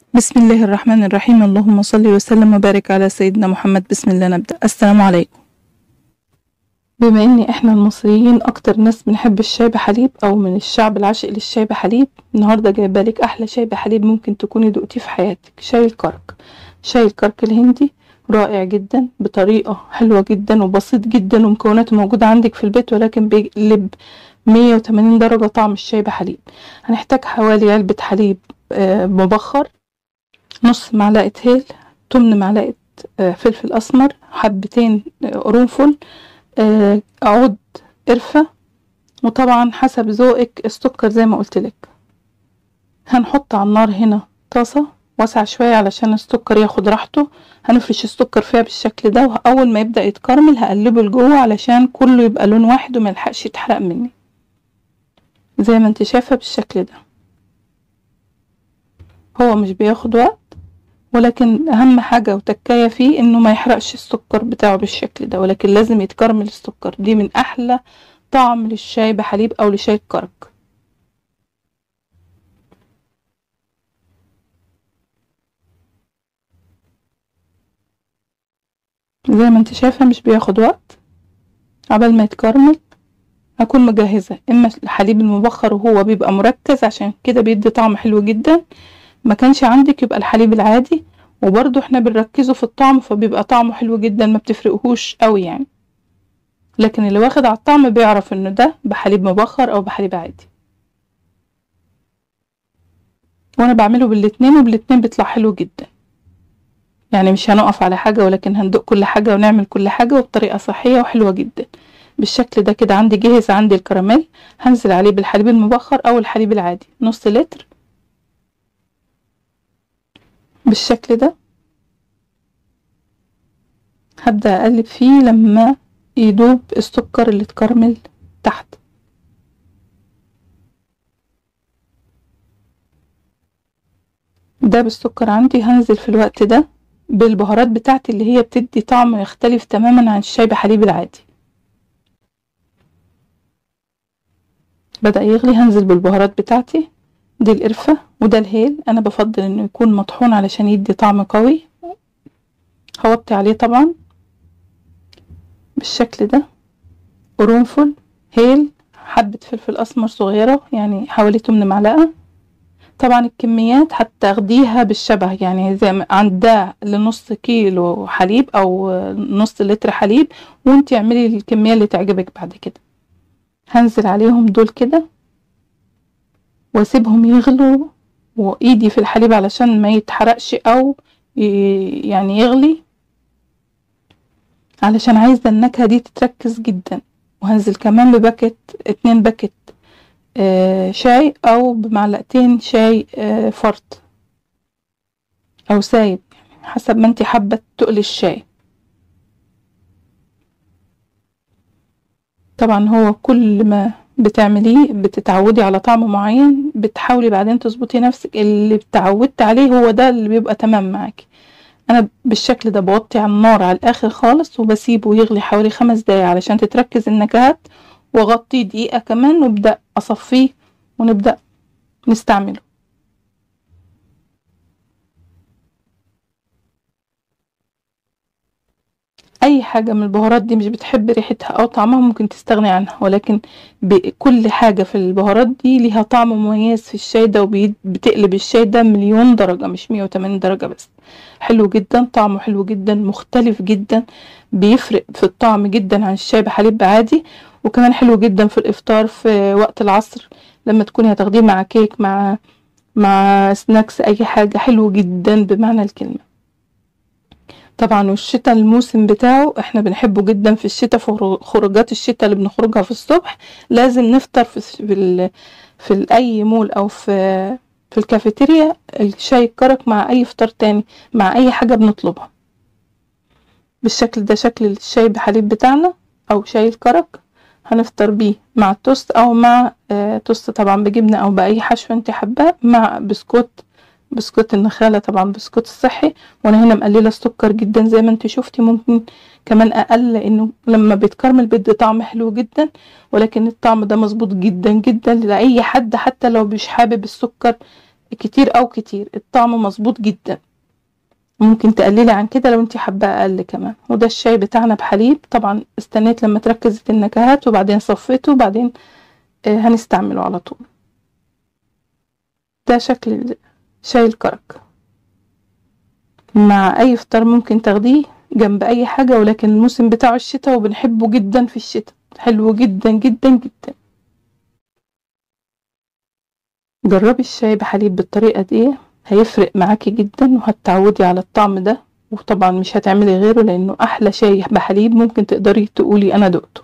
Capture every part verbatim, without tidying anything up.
بسم الله الرحمن الرحيم. اللهم صل وسلم وبارك على سيدنا محمد. بسم الله نبدأ. السلام عليكم. بما ان احنا المصريين اكتر ناس بنحب الشاي بحليب، او من الشعب العاشق للشاي بحليب، النهارده جايبه لك احلى شاي بحليب ممكن تكوني دقتيه في حياتك، شاي الكرك. شاي الكرك الهندي رائع جدا بطريقه حلوه جدا وبسيط جدا، ومكوناته موجوده عندك في البيت، ولكن بيقلب مية وتمانين درجه طعم الشاي بحليب. هنحتاج حوالي علبه حليب آه، مبخر، نص معلقة هيل، تمن معلقة آه، فلفل أسمر، حبتين آه، قرنفل، آه، عود قرفة، وطبعا حسب ذوقك السكر زي ما قلتلك. هنحط على النار هنا طاسة واسعة شوية علشان السكر ياخد راحته. هنفرش السكر فيها بالشكل ده، وأول ما يبدأ يتكرمل هقلبه لجوه علشان كله يبقى لون واحد وميلحقش يتحرق مني، زي ما انت شايفة بالشكل ده. هو مش بياخد وقت، ولكن اهم حاجة وتكاية فيه انه ما يحرقش السكر بتاعه بالشكل ده، ولكن لازم يتكرمل السكر. دي من احلى طعم للشاي بحليب او لشاي الكرك. زي ما انت شايفة مش بياخد وقت. عبال ما يتكرمل هكون مجهزة اما الحليب المبخر وهو بيبقى مركز، عشان كده بيدي طعم حلو جدا. ما كانش عندك يبقى الحليب العادي، وبرضو احنا بنركزه في الطعم فبيبقى طعمه حلو جدا، ما بتفرقهوش قوي يعني. لكن اللي واخد على الطعم بيعرف انه ده بحليب مبخر او بحليب عادي. وانا بعمله بالاتنين، وبالاتنين بيطلع حلو جدا. يعني مش هنقف على حاجة، ولكن هندوق كل حاجة ونعمل كل حاجة وبطريقة صحية وحلوة جدا. بالشكل ده كده عندي جاهز. عندي الكراميل، هنزل عليه بالحليب المبخر او الحليب العادي نص لتر بالشكل ده. هبدأ اقلب فيه لما يدوب السكر اللي اتكرمل تحت. ده بالسكر عندي. هنزل في الوقت ده بالبهارات بتاعتي اللي هي بتدي طعم يختلف تماما عن الشاي بحليب العادي. بدأ يغلي، هنزل بالبهارات بتاعتي. دي القرفة وده الهيل، انا بفضل انه يكون مطحون علشان يدي طعم قوي. هوطي عليه طبعا بالشكل ده. قرنفل، هيل، حبة فلفل اسمر صغيرة يعني حوالي تمن معلقة. طبعا الكميات هتاخديها بالشبه، يعني زي ما عند ده لنص كيلو حليب او نص لتر حليب، وانتي اعملي الكمية اللي تعجبك بعد كده. هنزل عليهم دول كده واسيبهم يغلوا، وايدي في الحليب علشان ما يتحرقش او يعني يغلي، علشان عايزة النكهة دي تتركز جدا. وهنزل كمان بباكت، اتنين باكت آه شاي، او بمعلقتين شاي آه فرط او سايب، يعني حسب ما انتي حابة تقل الشاي. طبعا هو كل ما بتعمليه بتتعودي على طعم معين، بتحاولي بعدين تظبطي نفسك. اللي بتعودت عليه هو ده اللي بيبقى تمام معاكي. انا بالشكل ده بوطي على النار على الاخر خالص، وبسيبه يغلي حوالي خمس دقايق علشان تتركز النكهات، واغطيه دقيقة كمان، وابدأ اصفيه ونبدأ نستعمله. اي حاجة من البهارات دي مش بتحب ريحتها او طعمها ممكن تستغني عنها، ولكن كل حاجة في البهارات دي ليها طعم مميز في الشاي ده، وبتقلب الشاي ده مليون درجة، مش مية وتمانين درجة بس. حلو جدا، طعمه حلو جدا، مختلف جدا، بيفرق في الطعم جدا عن الشاي بحليب عادي. وكمان حلو جدا في الافطار في وقت العصر، لما تكوني هتاخديه مع كيك، مع مع سناكس، اي حاجة. حلو جدا بمعنى الكلمة. طبعا والشتاء الموسم بتاعه احنا بنحبه جدا في الشتاء. في خروجات الشتاء اللي بنخرجها في الصبح لازم نفطر في في, ال في ال اي مول او في في الكافيتيريا الشاي الكرك مع اي فطار تاني، مع اي حاجة بنطلبها. بالشكل ده شكل الشاي بحليب بتاعنا او شاي الكرك. هنفطر بيه مع التوست، او مع اه توست طبعا بجبنة او باي حشوة انت حباه، مع بسكوت، بسكوت النخالة طبعا، بسكوت الصحي. وانا هنا مقللة السكر جدا زي ما انت شفتي، ممكن كمان اقل لانه لما بيتكرمل بيدي طعم حلو جدا. ولكن الطعم ده مظبوط جدا جدا لاي حد، حتى لو مش حابب السكر كتير او كتير، الطعم مظبوط جدا. ممكن تقللي عن كده لو انت حابه اقل كمان. وده الشاي بتاعنا بحليب. طبعا استنيت لما تركزت النكهات وبعدين صفيته وبعدين آه هنستعمله على طول. ده شكل شاي الكرك. مع اي فطار ممكن تاخديه جنب اي حاجه، ولكن الموسم بتاعه الشتاء وبنحبه جدا في الشتاء، حلو جدا جدا جدا. جربي الشاي بحليب بالطريقه دي، هيفرق معاكي جدا وهتتعودي على الطعم ده. وطبعا مش هتعملي غيره لانه احلى شاي بحليب ممكن تقدري تقولي انا دقته.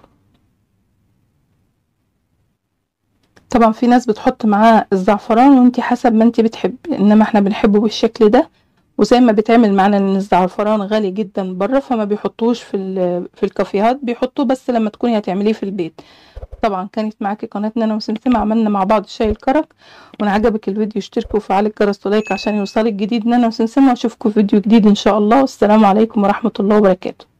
طبعا في ناس بتحط معاه الزعفران وانتي حسب ما انتي بتحبي، انما احنا بنحبه بالشكل ده. وزي ما بيتعمل معانا ان الزعفران غالي جدا بره، فما بيحطوش في في الكافيهات، بيحطوه بس لما تكوني هتعمليه في البيت. طبعا كانت معاكي قناه نانا وسمسمه، عملنا مع بعض شاي الكرك. وان عجبك الفيديو اشتركوا وفعلوا الجرس ولايك عشان يوصلك جديد نانا وسمسمه. واشوفكم في فيديو جديد ان شاء الله، والسلام عليكم ورحمه الله وبركاته.